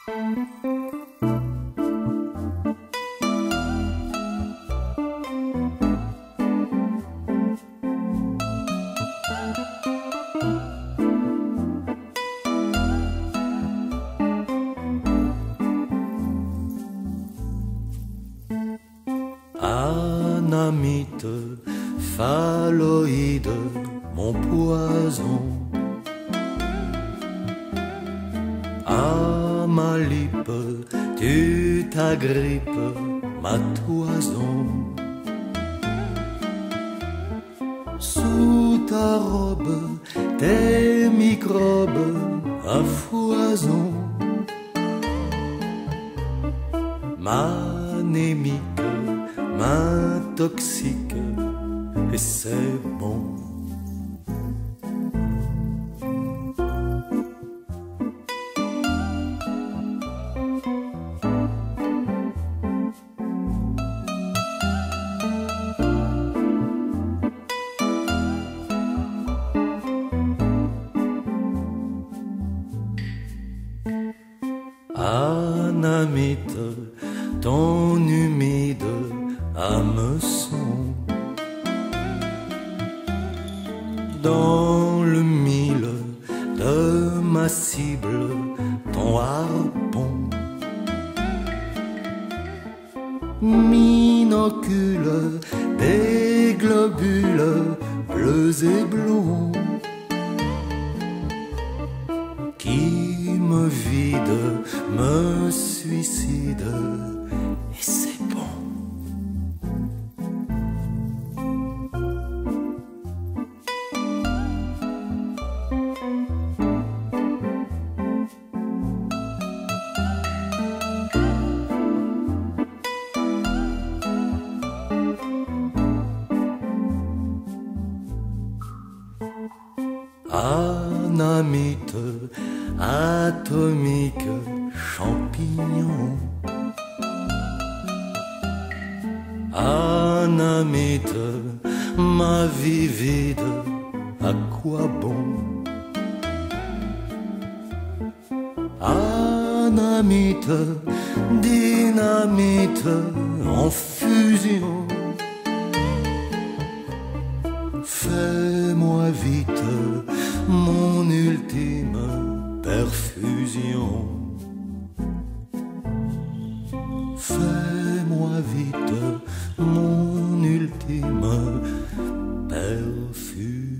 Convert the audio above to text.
Annamite, phalloïde, mon poison. À ma lippe, tu t'agrippes, ma toison. Sous ta robe, tes microbes à foison. M'anémique, m'intoxique, et c'est bon. Annamite, ton humide hameçon. Dans le mille de ma cible, ton harpon m'inocule des globules bleus et blonds qui me vide, me suicide, et c'est bon. Annamite, atomique, champignon. Annamite, ma vie vide, à quoi bon? Annamite, dynamite en fusion. Fais-moi vite mon ultime perfusion. Fais-moi vite mon ultime perfusion.